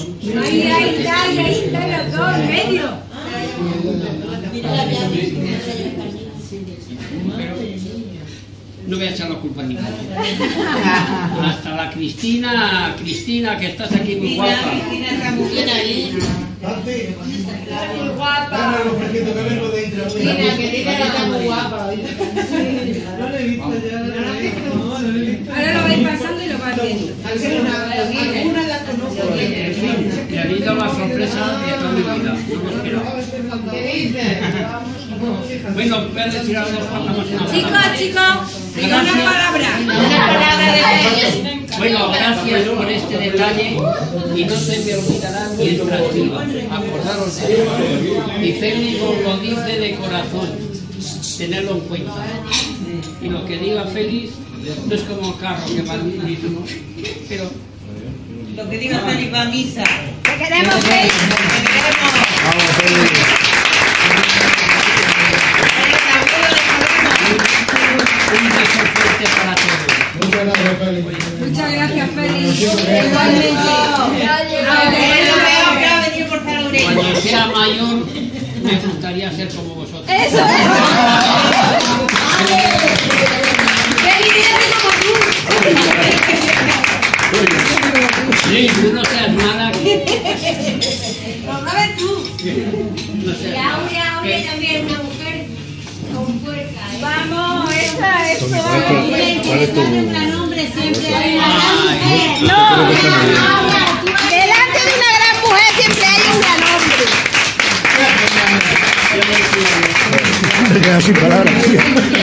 Ahí está los dos en medio. No voy a echar la culpa a ninguno. Hasta la Cristina, que estás aquí muy guapa. Cristina está muy bien ahí. Muy guapa. Cristina, que está muy guapa. Ahora lo vais pasando y lo vais viendo. Algunas las conozco. En fin, me ha dado la sorpresa de toda mi vida. No lo esperaba. ¿Qué dices? Bueno, voy a decir algo. Chicos, diga una palabra. Una palabra de Bueno, gracias por este detalle y no se me olvidará mientras viva. Acordaros de eso. Y Félix os lo dice de corazón, tenerlo en cuenta. Y lo que diga Félix no es como el carro que va mismo, pero lo que diga Félix va a misa. Te queremos, Félix. Vamos, Félix. un beso fuerte para todos. Muchas gracias, Félix. Muchas gracias, Félix. Igualmente. Cuando sea mayor, me gustaría ser como vosotros. Eso es. Félix es como tú. Sí, tú no seas mala. A ver tú. No seas Y mala. Aurea también una mujer con fuerza. Vamos, esa, eso. ¿Cuál es tu...? Nombre siempre hay una gran Ay, mujer. No, delante de una gran mujer siempre hay un gran hombre. Te quedas sin palabras.